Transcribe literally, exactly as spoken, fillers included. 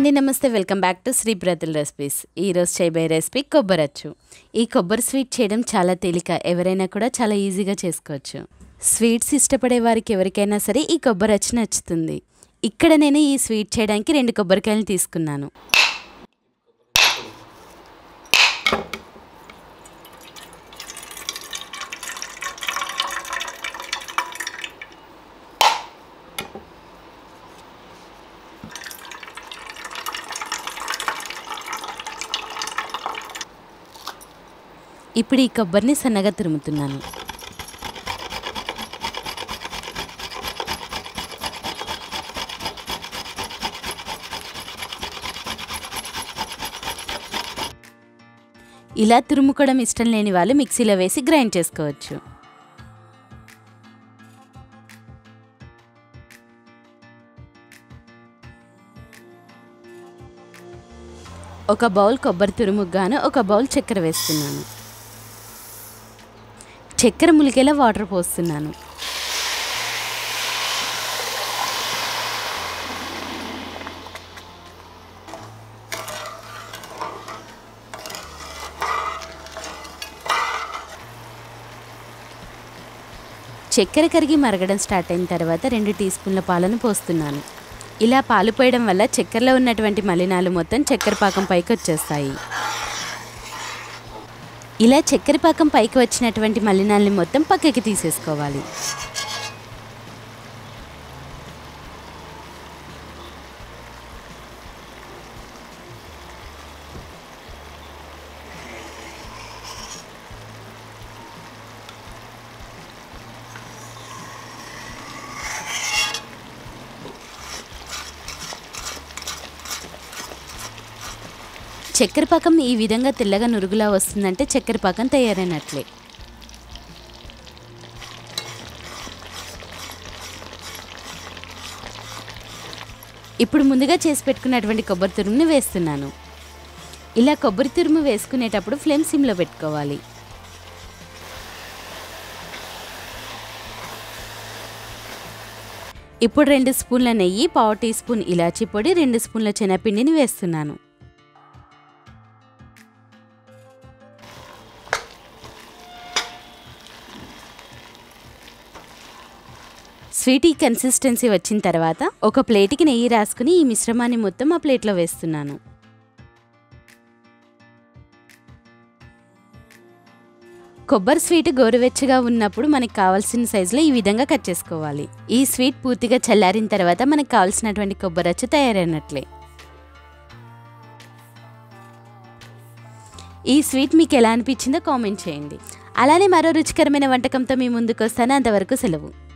అండి నమస్తే welcome back to Sripratul recipes. ఈరోజు చేయబోయే రెసిపీ కొబ్బరచ్చు. ఈ కొబ్బరి స్వీట్ చేయడం చాలా తేలిక, ఎవరైనా కూడా చాలా ఈజీగా చేసుకోవచ్చు. స్వీట్స్ ఇష్టపడే వారికి ఎవరికైనా సరే ఈ కొబ్బరచ్చు నచ్చుతుంది. ఇక్కడ నేను ఈ స్వీట్ చేయడానికి రెండు కొబ్బరికాయలు తీసుకున్నాను. ఇప్పుడు ఈ కొబ్బరిని సన్నగా తురుముతున్నాను. ఇలా తురుముకోవడం ఇష్టం లేని వాళ్ళు మిక్సీలో వేసి గ్రైండ్ చేసుకోవచ్చు. ఒక బౌల్ కొబ్బరి తురుముకు గాను ఒక బౌల్ చక్కెర వేస్తున్నాను. చక్కెర ములిగేలా వాటర్ పోస్తున్నాను. చక్కెర కరిగి మరగడం స్టార్ట్ అయిన తర్వాత రెండు టీ స్పూన్ల పాలను పోస్తున్నాను. ఇలా పాలు పోయడం వల్ల చక్కెరలో ఉన్నటువంటి మలినాలు మొత్తం చక్కెర పాకం పైకి వచ్చేస్తాయి. ఇలా చక్కెర పాకం పైకి వచ్చినటువంటి మలినాల్ని మొత్తం పక్కకి తీసేసుకోవాలి. చక్కెర పాకం ఈ విధంగా తెల్లగా నురుగులా వస్తుందంటే చక్కెర పాకం తయారైనట్లే. ఇప్పుడు ముందుగా చేసి పెట్టుకున్నటువంటి కొబ్బరి తురుముని వేస్తున్నాను. ఇలా కొబ్బరి తురుము వేసుకునేటప్పుడు ఫ్లేమ్ సిమ్లో పెట్టుకోవాలి. ఇప్పుడు రెండు స్పూన్ల నెయ్యి, పావు టీ స్పూన్ ఇలాచీ పొడి, రెండు స్పూన్ల శనగపిండిని వేస్తున్నాను. స్వీట్ ఈ కన్సిస్టెన్సీ వచ్చిన తర్వాత ఒక ప్లేట్కి నెయ్యి రాసుకుని ఈ మిశ్రమాన్ని మొత్తం ఆ ప్లేట్లో వేస్తున్నాను. కొబ్బరి స్వీట్ గోరువెచ్చగా ఉన్నప్పుడు మనకు కావాల్సిన సైజులో ఈ విధంగా కట్ చేసుకోవాలి. ఈ స్వీట్ పూర్తిగా చల్లారిన తర్వాత మనకు కావాల్సినటువంటి కొబ్బరచ్చు తయారైనట్లే. ఈ స్వీట్ మీకు ఎలా అనిపించిందో కామెంట్ చేయండి. అలానే మరో రుచికరమైన వంటకంతో మీ ముందుకు వస్తాను. అంతవరకు సెలవు.